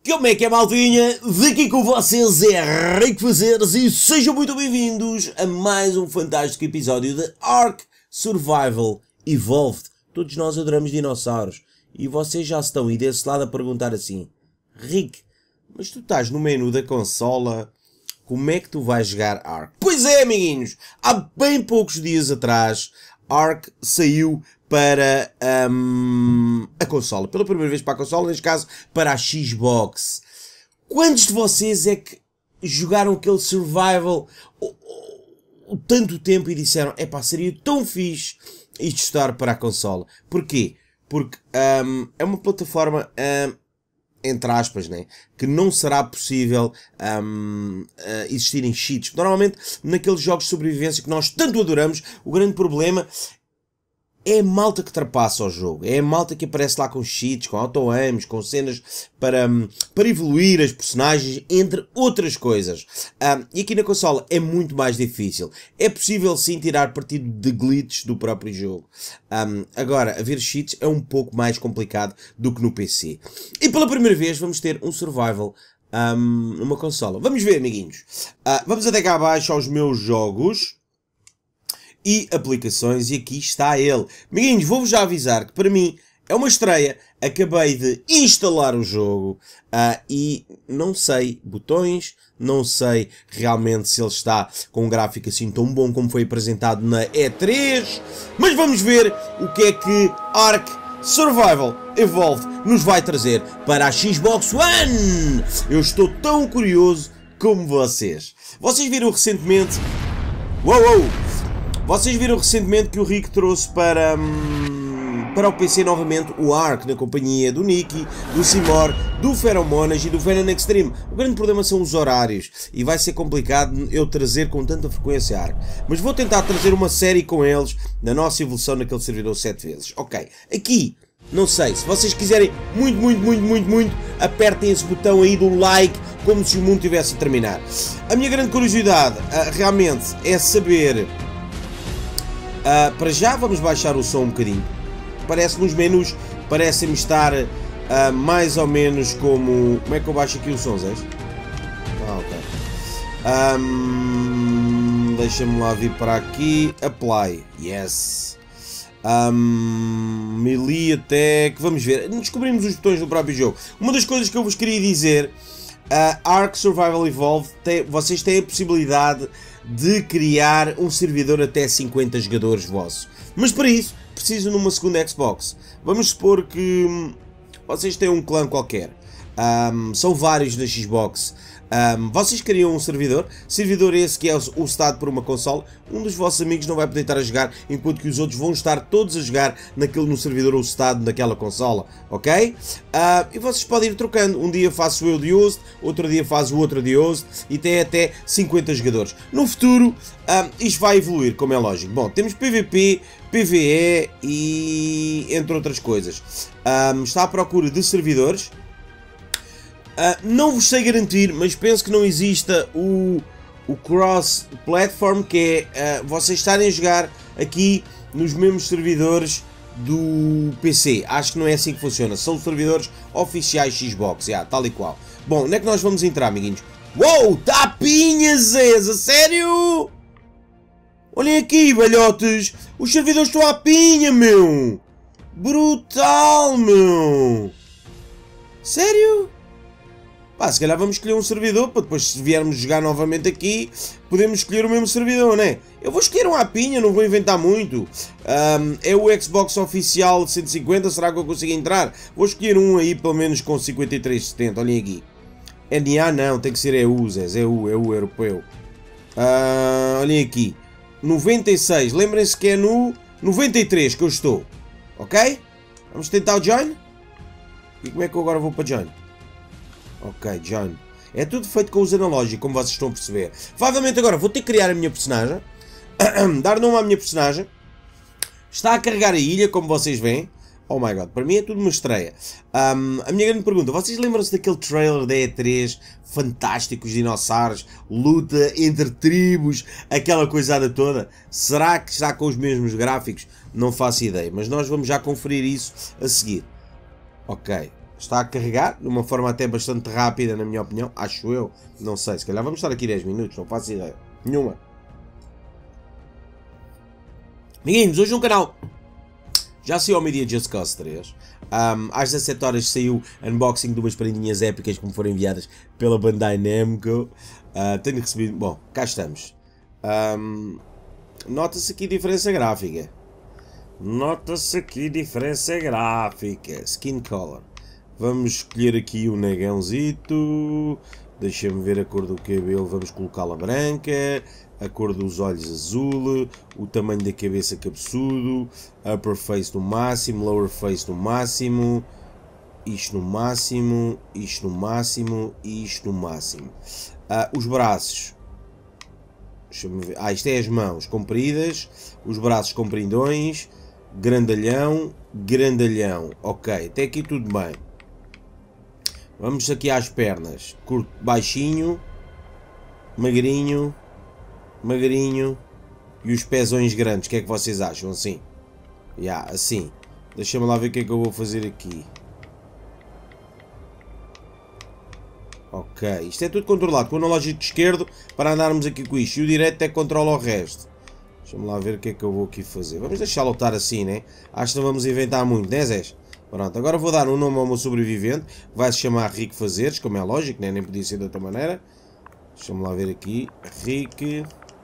Como é que é, maltinha? Daqui com vocês é Rico Fazeres e sejam muito bem-vindos a mais um fantástico episódio de Ark Survival Evolved. Todos nós adoramos dinossauros e vocês já estão aí desse lado a perguntar assim: Rick, mas tu estás no menu da consola, como é que tu vais jogar Ark? Pois é, amiguinhos, há bem poucos dias atrás Ark saiu para a consola. Pela primeira vez para a consola, neste caso para a Xbox. Quantos de vocês é que jogaram aquele survival tanto tempo e disseram: epá, seria tão fixe isto estar para a consola? Porquê? Porque é uma plataforma, entre aspas, né, que não será possível existirem cheats. Normalmente, naqueles jogos de sobrevivência que nós tanto adoramos, o grande problema é a malta que trapaça o jogo, é a malta que aparece lá com cheats, com auto-aims, com cenas para evoluir as personagens, entre outras coisas. E aqui na consola é muito mais difícil. É possível sim tirar partido de glitches do próprio jogo. Agora, haver cheats é um pouco mais complicado do que no PC. E pela primeira vez vamos ter um survival numa consola. Vamos ver, amiguinhos. Vamos até cá abaixo aos meus jogos e aplicações, e aqui está ele. Amiguinhos, vou-vos já avisar que para mim é uma estreia. Acabei de instalar o jogo e não sei botões, não sei realmente se ele está com um gráfico assim tão bom como foi apresentado na E3, mas vamos ver o que é que Ark Survival Evolved nos vai trazer para a Xbox One. Eu estou tão curioso como vocês. Vocês viram recentemente... Vocês viram recentemente que o Rick trouxe para o PC novamente o Ark, na companhia do Nicky, do Simor, do Pheromonas e do Venom Extreme. O grande problema são os horários e vai ser complicado eu trazer com tanta frequência Ark. Mas vou tentar trazer uma série com eles na nossa evolução naquele servidor 7 vezes. Ok, aqui, não sei, se vocês quiserem muito, apertem esse botão aí do like como se o mundo tivesse a terminar. A minha grande curiosidade realmente é saber... para já vamos baixar o som um bocadinho. Parece-me os menus, parecem-me estar mais ou menos como... Como é que eu baixo aqui o som, Zé? Ok. Deixa-me lá vir para aqui. Apply. Yes. Melee Attack. Vamos ver. Descobrimos os botões do próprio jogo. Uma das coisas que eu vos queria dizer... Ark Survival Evolved, vocês têm a possibilidade de criar um servidor até 50 jogadores vossos. Mas para isso, precisam de uma segunda Xbox. Vamos supor que vocês têm um clã qualquer. São vários na Xbox. Vocês criam um servidor esse que é hostado por uma consola. Um dos vossos amigos não vai poder estar a jogar, enquanto que os outros vão estar todos a jogar no servidor hostado naquela consola, ok? E vocês podem ir trocando. Um dia faço eu de host, outro dia faz o outro de host, e tem até 50 jogadores. No futuro, isto vai evoluir, como é lógico. Bom, temos PVP, PVE e entre outras coisas. Está à procura de servidores. Não vos sei garantir, mas penso que não exista o cross-platform, que é vocês estarem a jogar aqui nos mesmos servidores do PC. Acho que não é assim que funciona. São servidores oficiais Xbox, tal e qual. Bom, onde é que nós vamos entrar, amiguinhos? Uou, tapinhas, a sério? Olhem aqui, velhotes. Os servidores estão à pinha, meu. Brutal, meu. Sério? Pá, se calhar vamos escolher um servidor, para depois, se viermos jogar novamente aqui, podemos escolher o mesmo servidor, né? Eu vou escolher um à pinha, não vou inventar muito. É o Xbox oficial de 150, será que eu consigo entrar? Vou escolher um aí, pelo menos com 5370, olhem aqui. NA não, tem que ser EU, Zé, EU europeu. Olhem aqui. 96, lembrem-se que é no 93 que eu estou. Ok? Vamos tentar o Join? E como é que eu agora vou para Join? Ok, John. É tudo feito com os analógicos, como vocês estão a perceber. Provavelmente agora vou ter que criar a minha personagem. Dar nome à minha personagem. Está a carregar a ilha, como vocês veem. Oh my god, para mim é tudo uma estreia. A minha grande pergunta, vocês lembram-se daquele trailer da E3? Fantástico, os dinossauros, luta entre tribos, aquela coisada toda. Será que está com os mesmos gráficos? Não faço ideia, mas nós vamos já conferir isso a seguir. Ok. Está a carregar de uma forma até bastante rápida, na minha opinião. Acho eu. Não sei, se calhar vamos estar aqui 10 minutos, não faço ideia. Nenhuma. Amiguinhos, hoje no canal já saiu ao meio-dia Just Cause 3. Às 17 horas saiu unboxing de umas prendinhas épicas que me foram enviadas pela Bandai Namco. Tenho recebido... Bom, cá estamos. Nota-se aqui diferença gráfica. Skin color. Vamos escolher aqui o negãozito. Deixa-me ver a cor do cabelo. Vamos colocá-la branca. A cor dos olhos azul. O tamanho da cabeça cabeçudo. Upper face no máximo. Lower face no máximo. Isto no máximo. Isto no máximo. E isto no máximo. Os braços. Deixa-me ver. Isto é as mãos compridas. Os braços compridões. Grandalhão. Grandalhão. Ok. Até aqui tudo bem. Vamos aqui às pernas. Curto, baixinho. Magrinho. Magrinho. E os pezões grandes. O que é que vocês acham? Assim. Assim. Deixa-me lá ver o que é que eu vou fazer aqui. Ok. Isto é tudo controlado. Com o analógico esquerdo para andarmos aqui com isto. E o direito é que controla o resto. Deixa-me lá ver o que é que eu vou aqui fazer. Vamos deixá-lo estar assim, né? Acho que não vamos inventar muito, né, Zés? Pronto, agora vou dar um nome ao meu sobrevivente. Vai se chamar Rick Fazeres, como é lógico, né? Nem podia ser de outra maneira. Deixa-me lá ver aqui. Rick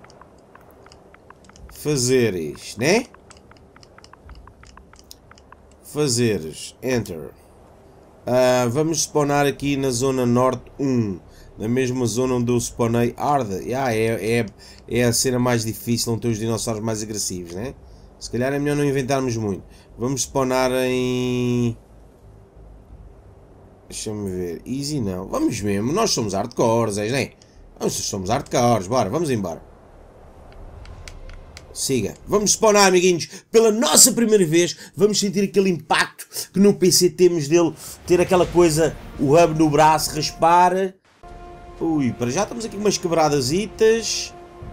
Fazeres, né? Fazeres. Enter. Vamos spawnar aqui na zona norte 1. Na mesma zona onde eu spawnei Arda. É a cena mais difícil, não ter os dinossauros mais agressivos, né? Se calhar é melhor não inventarmos muito. Vamos spawnar em... Deixa-me ver. Easy não. Vamos mesmo. Nós somos hardcores, né? Somos hardcores. Bora, vamos embora. Siga. Vamos spawnar, amiguinhos. Pela nossa primeira vez, vamos sentir aquele impacto que no PC temos dele. Ter aquela coisa, o hub no braço, raspar. Ui, para já estamos aqui com umas quebradasitas.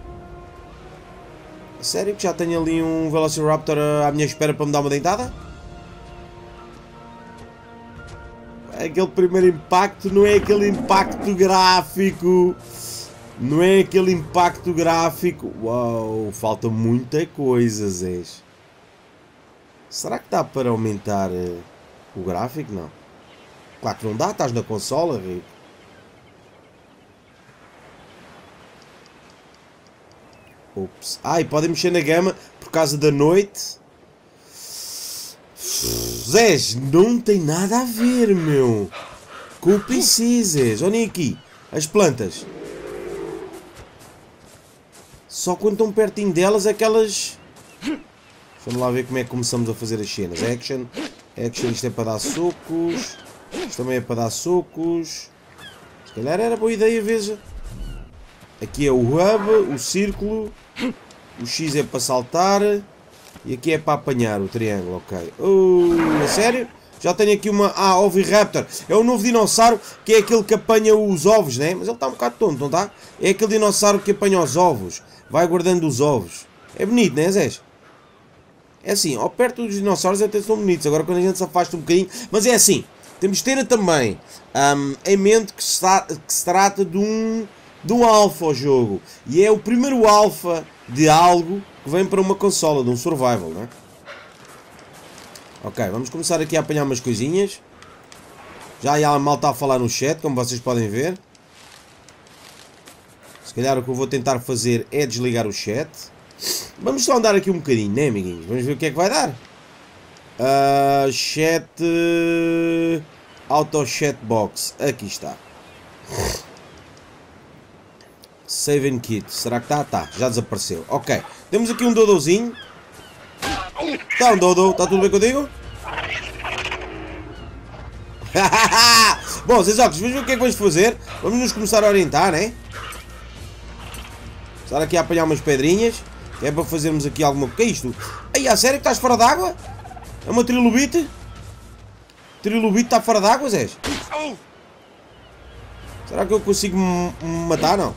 Sério que já tenho ali um Velociraptor à minha espera para me dar uma dentada? Aquele primeiro impacto não é aquele impacto gráfico. Não é aquele impacto gráfico. Uau, falta muita coisa, Zés. Será que dá para aumentar o gráfico? Não. Claro que não dá, estás na consola, Rico. Ups. E podem mexer na gama por causa da noite. Zés, não tem nada a ver, meu. Com o PC, Zés. Olhem aqui. As plantas. Só quando estão pertinho delas é que elas... Vamos lá ver como é que começamos a fazer as cenas. Action. Action, isto é para dar socos. Isto também é para dar socos. Se calhar era boa ideia, veja. Aqui é o hub, o círculo. O X é para saltar. E aqui é para apanhar o triângulo, ok. É sério? Já tenho aqui uma... Oviraptor. É o novo dinossauro que é aquele que apanha os ovos, né? Mas ele está um bocado tonto, não está? É aquele dinossauro que apanha os ovos. Vai guardando os ovos. É bonito, né, Zés? É assim, ao perto dos dinossauros até são bonitos. Agora quando a gente se afasta um bocadinho... Mas é assim, temos de ter também em mente que se trata de um alpha ao jogo. E é o primeiro alpha de algo que vem para uma consola, de um survival, não é? Ok, vamos começar aqui a apanhar umas coisinhas. Já a malta a falar no chat, como vocês podem ver. Se calhar o que eu vou tentar fazer é desligar o chat. Vamos só andar aqui um bocadinho, né, amiguinhos? Vamos ver o que é que vai dar. Chat... Auto chat box. Aqui está. Save and kit. Será que está? Tá, já desapareceu. Ok. Temos aqui um Dodozinho. Está um Dodo. Está tudo bem contigo? Bom, vocês óculos, vamos ver o que é que vamos fazer. Vamos nos começar a orientar, né? Estar aqui a apanhar umas pedrinhas. Que é para fazermos aqui alguma... O que é isto? Ai, a sério que estás fora d'água? É uma trilobite? Trilobite está fora d'água, Zé? Será que eu consigo me matar, não?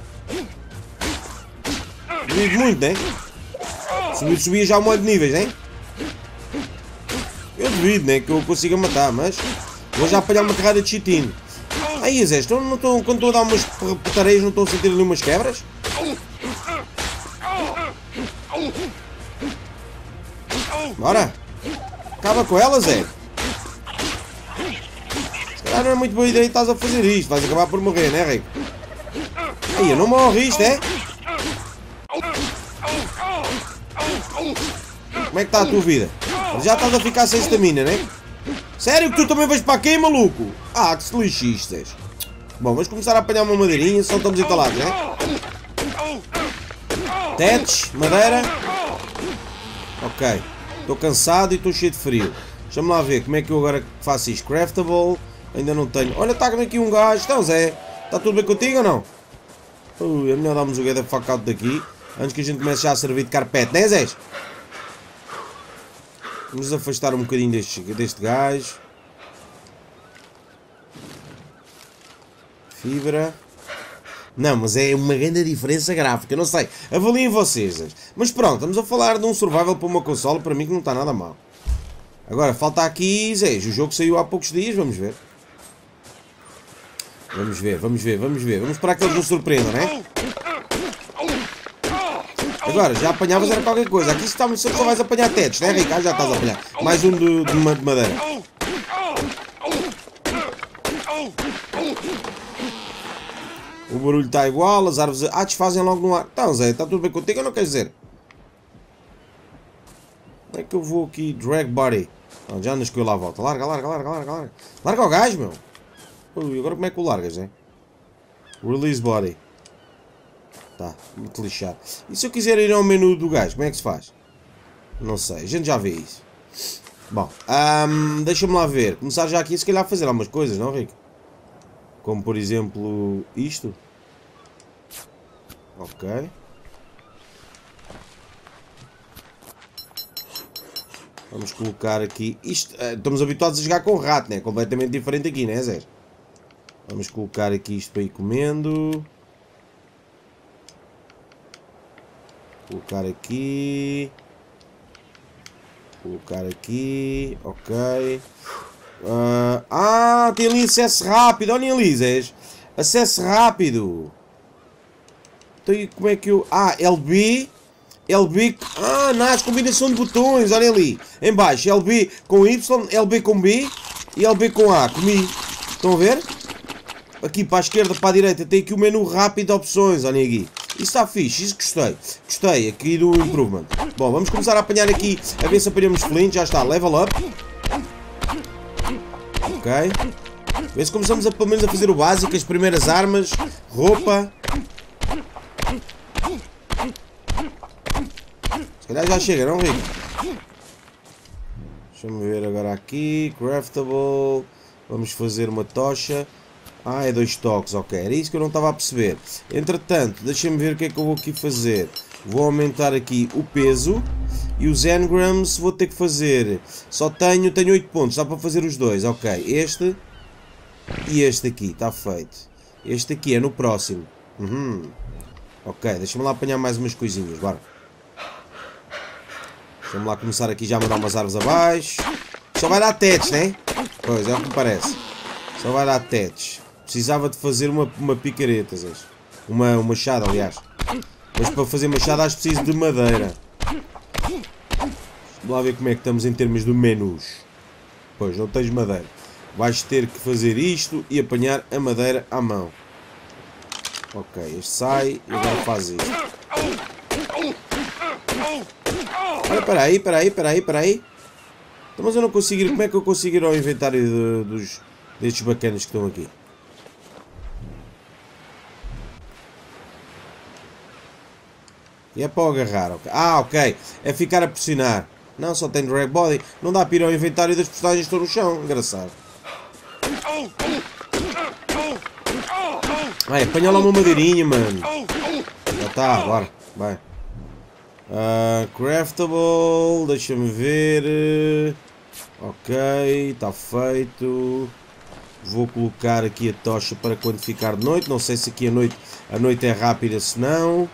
Duvido muito, né? Subia já um monte de níveis, né? Eu duvido, né? Que eu consiga matar, mas... Vou já apanhar uma carrada de chitinho. Aí, Zé, quando estou a dar umas putareias, não estou a sentir ali umas quebras? Bora! Acaba com ela, Zé! Se calhar não é muito boa ideia estás a fazer isto. Vais acabar por morrer, né, Rico? Aí, eu não morri, isto é? Como é que está a tua vida? Já estás a ficar sem estamina, né? Sério que tu também vais para aqui, maluco? Ah, que se lixistas. Bom, vamos começar a apanhar uma madeirinha, só estamos entalados, né? Tetes, madeira. Ok. Estou cansado e estou cheio de frio. Deixa-me lá ver como é que eu agora faço isto. Craftable. Ainda não tenho. Olha, está-me aqui um gajo. Então, Zé, está tudo bem contigo ou não? É melhor darmos o get the fuck out daqui antes que a gente comece já a servir de carpete, né, Zé? Vamos afastar um bocadinho deste gajo. Fibra. Não, mas é uma grande diferença gráfica, não sei. Avaliem vocês. Mas pronto, estamos a falar de um survival para uma consola, para mim que não está nada mal. Agora, falta aqui, Zé, o jogo saiu há poucos dias, vamos ver. Vamos ver. Vamos esperar que eles nos surpreendam, né? Agora, já apanhavas era qualquer coisa. Aqui só vais apanhar tetos, né, Rico? Ah, já estás a apanhar. Mais um de madeira. O barulho está igual, as árvores desfazem logo no ar. Então, Zé, está tudo bem contigo ou não queres dizer? Como é que eu vou aqui? Drag body. Não, já andas com ele à volta. Larga. Larga o gajo, meu. Ui, agora como é que o largas, né? Release body. Tá, muito lixado. E se eu quiser ir ao menu do gajo, como é que se faz? Não sei, a gente já vê isso. Bom, deixa-me lá ver. Começar já aqui, se calhar, a fazer algumas coisas, não, Rico? Como, por exemplo, isto. Ok. Vamos colocar aqui... Isto, estamos habituados a jogar com rato, né? Completamente diferente aqui, né, Zé? Vamos colocar aqui isto para ir comendo. Colocar aqui. Colocar aqui. Ok. Tem ali acesso rápido. Olhem ali, Zé. Acesso rápido. Então, como é que eu... LB. Nice. Combinação de botões. Olhem ali. Em baixo. LB com Y. LB com B. E LB com A. Comi. Estão a ver? Aqui para a esquerda, para a direita, tem aqui o menu rápido de opções. Olhem aqui. Isso está fixe, isso gostei. Gostei aqui do improvement. Bom, vamos começar a apanhar aqui, a ver se apanhamos flint. Já está, level up. Ok. Vê se começamos pelo menos a fazer o básico, as primeiras armas, roupa. Se calhar já chega, não, Rico? Deixa-me ver agora aqui. Craftable. Vamos fazer uma tocha. É 2 toques, ok. Era isso que eu não estava a perceber. Entretanto, deixem-me ver o que é que eu vou aqui fazer. Vou aumentar aqui o peso. E os engrams vou ter que fazer. Só tenho 8 pontos. Dá para fazer os dois, ok. Este e este aqui, está feito. Este aqui é no próximo. Ok, deixa-me lá apanhar mais umas coisinhas, bora. Deixa-me lá começar aqui já a mandar umas árvores abaixo. Só vai dar tetos, né? Pois, é o que me parece. Só vai dar tetos. Precisava de fazer uma picareta, Zés. Uma machada, aliás. Mas para fazer machada acho que preciso de madeira. Vamos lá ver como é que estamos em termos de menus. Pois, não tens madeira. Vais ter que fazer isto e apanhar a madeira à mão. Ok, este sai e agora faz isto. Olha, espera aí. Então, mas eu não consigo ir. Como é que eu consigo ir ao inventário destes bacanas que estão aqui? E é para o agarrar, ok. Ok. É ficar a pressionar. Não, só tem drag body. Não dá para ir ao inventário das personagens que estão no chão. Engraçado. Apanha lá uma madeirinha, mano. Já está, bora. Vai. Craftable. Deixa-me ver. Ok, está feito. Vou colocar aqui a tocha para quando ficar de noite. Não sei se aqui a noite é rápida, se não.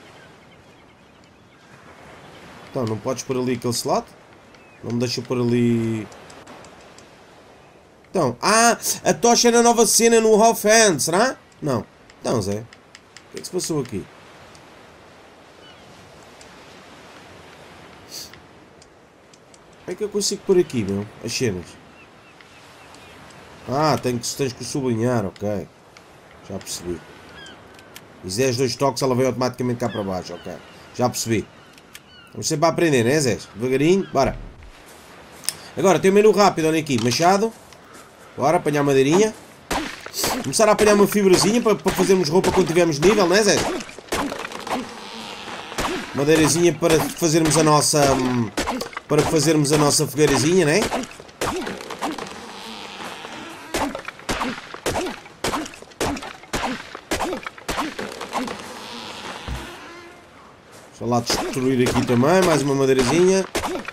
Então, não podes pôr ali aquele slot? Não me deixa pôr ali... Então, a tocha é na nova cena no Half-Hand, será? Não. Então, Zé, o que é que se passou aqui? Como é que eu consigo pôr aqui, meu? As cenas. Tens que sublinhar, ok. Já percebi. E se deres 2 toques, ela vem automaticamente cá para baixo, ok. Já percebi. Vamos sempre a aprender, né, Zé? Devagarinho, bora. Agora, tem um menu rápido, olha aqui. Machado. Bora, apanhar madeirinha. Começar a apanhar uma fibrazinha para fazermos roupa quando tivermos nível, né, Zé? Madeirazinha para fazermos a nossa... Para fazermos a nossa fogueirazinha, né? Deixa lá destruir aqui também, mais uma madeirazinha.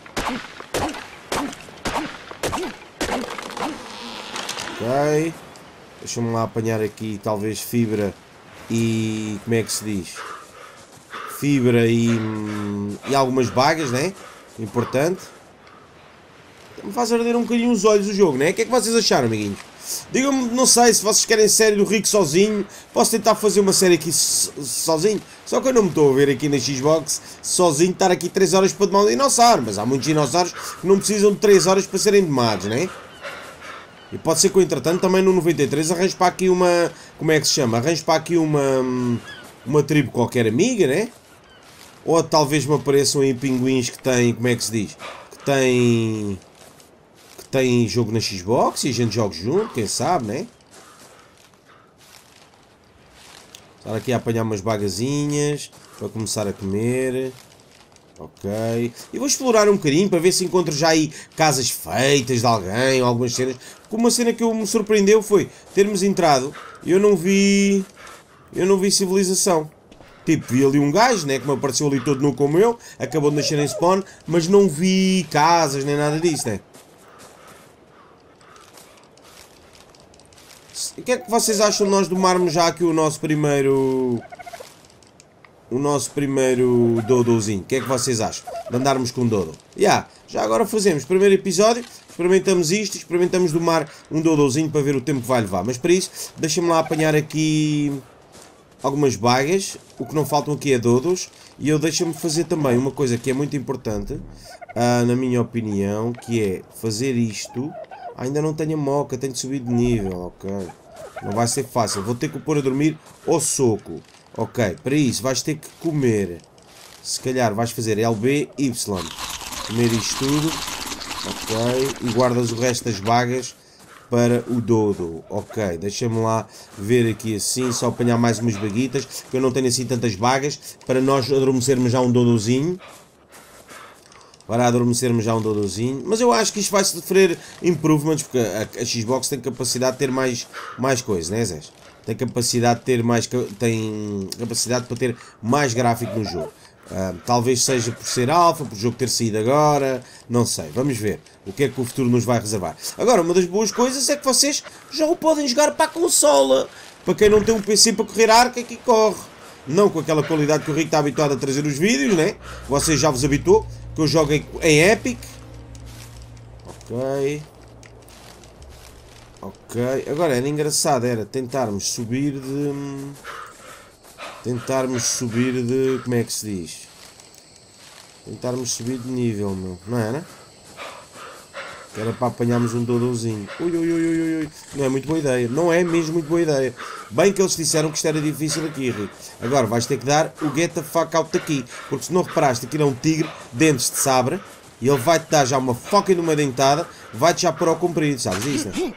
Ok. Deixa-me lá apanhar aqui talvez fibra e... como é que se diz? Fibra e algumas bagas, né? Importante. Me faz arder um bocadinho os olhos o jogo, né? O que é que vocês acharam, amiguinhos? Digam-me, não sei, se vocês querem série do Rico sozinho, posso tentar fazer uma série aqui sozinho. Só que eu não me estou a ver aqui na Xbox sozinho, estar aqui 3 horas para domar um dinossauro. Mas há muitos dinossauros que não precisam de 3 horas para serem domados, né? E pode ser que eu, entretanto, também no 93 arranjo para aqui uma... Como é que se chama? Arranjo para aqui uma tribo qualquer amiga, né? Ou talvez me apareçam aí pinguins que têm... Como é que se diz? Que têm jogo na Xbox e a gente joga junto, quem sabe, né? Estar aqui a apanhar umas bagazinhas para começar a comer. Ok. E vou explorar um bocadinho para ver se encontro já aí casas feitas de alguém ou algumas cenas. Porque uma cena que me surpreendeu foi termos entrado e eu não vi civilização. Tipo, vi ali um gajo, né, que me apareceu ali todo nu como eu, acabou de nascer em spawn, mas não vi casas nem nada disso, né? E o que é que vocês acham de nós domarmos já aqui o nosso primeiro dodozinho? O que é que vocês acham de andarmos com um dodo? Já agora fazemos primeiro episódio, experimentamos isto, experimentamos domar um dodozinho para ver o tempo que vai levar. Mas para isso, deixa-me lá apanhar aqui algumas bagas. O que não faltam aqui é dodos. E eu deixo-me fazer também uma coisa que é muito importante, na minha opinião, que é fazer isto. Ainda não tenho a moca, tenho de subir de nível, ok? Não vai ser fácil, vou ter que o pôr a dormir ao soco. Ok, para isso vais ter que comer. Se calhar vais fazer LBY. Comer isto tudo. Ok, e guardas o resto das bagas para o dodo. Ok, deixa-me lá ver aqui assim, só apanhar mais umas baguitas, que eu não tenho assim tantas bagas, para nós adormecermos já um dodozinho. Para adormecermos já um dodozinho. Mas eu acho que isto vai sofrer improvements, porque a Xbox tem capacidade de ter mais coisas, né, Zé? Tem capacidade de ter tem capacidade para ter mais gráfico no jogo. Talvez seja por ser alfa, por o jogo ter saído agora, não sei, vamos ver o que é que o futuro nos vai reservar. Agora, uma das boas coisas é que vocês já o podem jogar para a consola. Para quem não tem um PC para correr arco, aqui corre. Não com aquela qualidade que o Rico está habituado a trazer os vídeos, né? Vocês já vos habituou, que eu jogo em Epic. Ok. Ok. Agora era engraçado, era tentarmos subir de... Como é que se diz? Tentarmos subir de nível, meu. Não era? Que era para apanharmos um dodozinho. Ui. Não é muito boa ideia. Não é mesmo muito boa ideia. Bem que eles disseram que isto era difícil aqui, Rico. Agora vais ter que dar o get the fuck out daqui. Porque se não reparaste, aquilo é um tigre, dentes de sabre. E ele vai-te dar já uma foca de uma dentada. Vai-te já pôr ao comprido, sabes isso, né?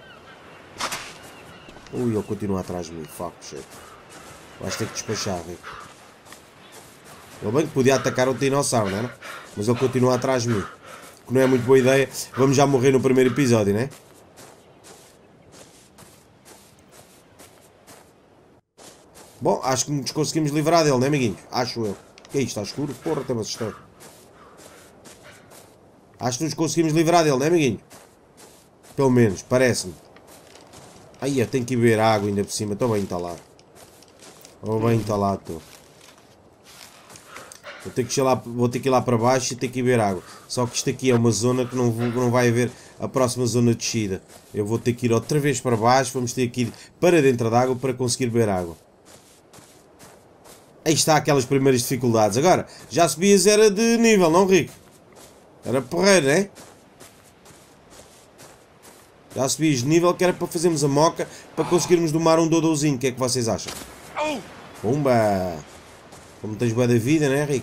Ui, ele continua atrás de mim. Fuck, shit. Vais ter que despachar, Rico. Ele bem que podia atacar o dinossauro, não é? Mas ele continua atrás de mim. Que não é muito boa ideia. Vamos já morrer no primeiro episódio, né? Bom, acho que nos conseguimos livrar dele, né, amiguinhos? Acho eu. Que é isto? Está escuro? Porra, até me assustei. Acho que nos conseguimos livrar dele, né, amiguinho? Pelo menos, parece-me. Aí, eu tenho que beber água ainda por cima. Estou bem entalado. Estou bem entalado, estou. Vou ter que ir lá para baixo e ter que beber água. Só que isto aqui é uma zona que não vai haver a próxima zona de descida. Eu vou ter que ir outra vez para baixo, vamos ter que ir para dentro da água para conseguir beber água. Aí está aquelas primeiras dificuldades. Agora, já subias era de nível, não, Rico? Era porreiro, não é? Já subias de nível que era para fazermos a moca, para conseguirmos domar um Dodôzinho. O que é que vocês acham? Pumba! Como tens bué da vida, não é, Rico?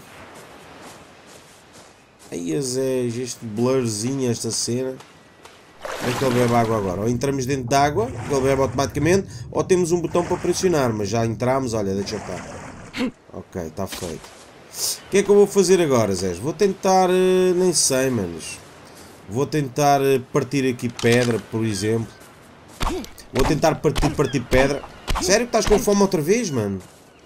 Aí, Zé, este blurzinho, esta cena. Como é que ele bebe água agora? Ou entramos dentro da água, que ele bebe automaticamente, ou temos um botão para pressionar, mas já entramos, olha, deixa estar. Ok, está feito. O que é que eu vou fazer agora, Zé? Vou tentar, nem sei, manos. Vou tentar partir aqui pedra, por exemplo. Vou tentar partir pedra. Sério que estás com fome outra vez, mano?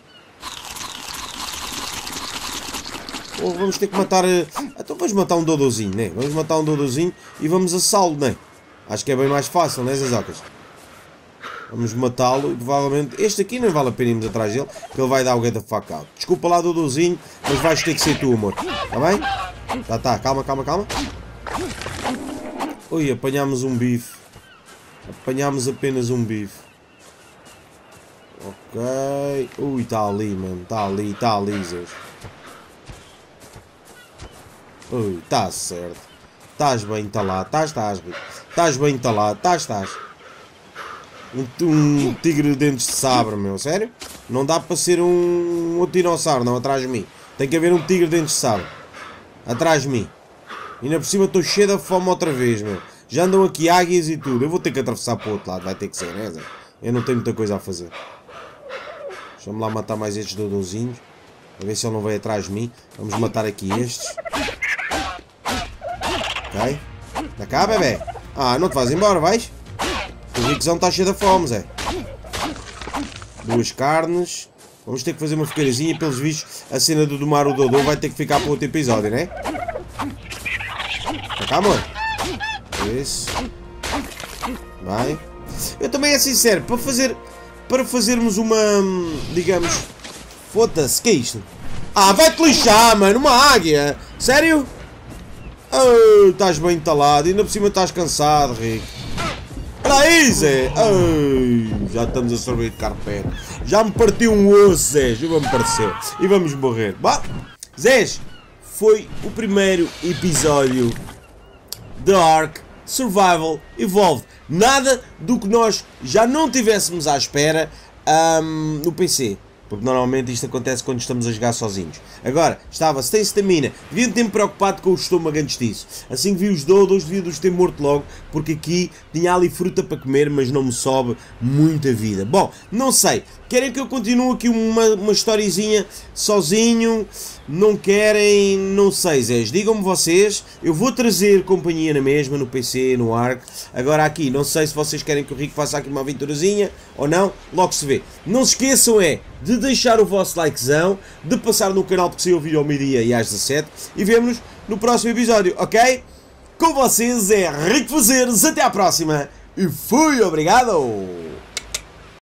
Ou vamos ter que matar... Então vamos matar um Dodôzinho, né? Vamos matar um Dodôzinho e vamos assá-lo, né? Acho que é bem mais fácil, né, Zezocas? Vamos matá-lo e provavelmente... Este aqui não vale a pena irmos atrás dele, que ele vai dar o get the fuck out. Desculpa lá, Dodôzinho, mas vais ter que ser tu, amor. Está bem? Já está, calma, calma, calma. Ui, apanhámos um bife. Apanhámos apenas um bife. Ok. Ui, está ali, mano. Está ali, Zeus. Ui, está certo. Estás bem entalado. Estás, Rico. Estás bem entalado. Estás. Um tigre de dentes de sabre, meu. Sério? Não dá para ser um dinossauro, não, atrás de mim. Tem que haver um tigre de dentes de sabre. Atrás de mim. E ainda por cima estou cheio de fome outra vez, meu. Já andam aqui águias e tudo. Eu vou ter que atravessar para o outro lado. Vai ter que ser, né, Zé? Eu não tenho muita coisa a fazer. Deixa-me lá matar mais estes Dodôzinhos. A ver se ele não veio atrás de mim. Vamos matar aqui estes. Ok. Está cá, bebê? Ah, não te vais embora, vais? O Riquezão está cheio de fome, Zé. 2 carnes. Vamos ter que fazer uma fogueirazinha. Pelos vistos, a cena do domar o Dodô vai ter que ficar para outro episódio, né? Está cá, amor? Isso. Vai. Eu também é sincero, para fazermos uma, digamos, foda-se, que é isto? Ah, vai-te lixar, mano, uma águia. Sério? Oh, estás bem entalado, ainda por cima estás cansado, Rico. Olha aí, Zé. Oh, já estamos a sorver de carpete. Já me partiu um osso, Zé, já me pareceu. E vamos morrer. Bah, Zé, foi o primeiro episódio da Ark Survival Evolved. Nada do que nós já não tivéssemos à espera no PC. Porque normalmente isto acontece quando estamos a jogar sozinhos. Agora, estava sem stamina. Devia ter-me preocupado com o estômago antes disso. Assim que vi os Dodos, devia-os ter morto logo. Porque aqui tinha ali fruta para comer, mas não me sobe muita vida. Bom, não sei. Querem que eu continue aqui uma historiezinha sozinho? Não querem? Não sei, Zé. Digam-me vocês. Eu vou trazer companhia na mesma, no PC, no Ark. Agora aqui, não sei se vocês querem que o Rico faça aqui uma aventurazinha ou não. Logo se vê. Não se esqueçam de deixar o vosso likezão, de passar no canal porque saiu o vídeo ao meio-dia e às 17. E vemo-nos no próximo episódio, ok? Com vocês é Rico Fazeres. Até à próxima. E fui, obrigado!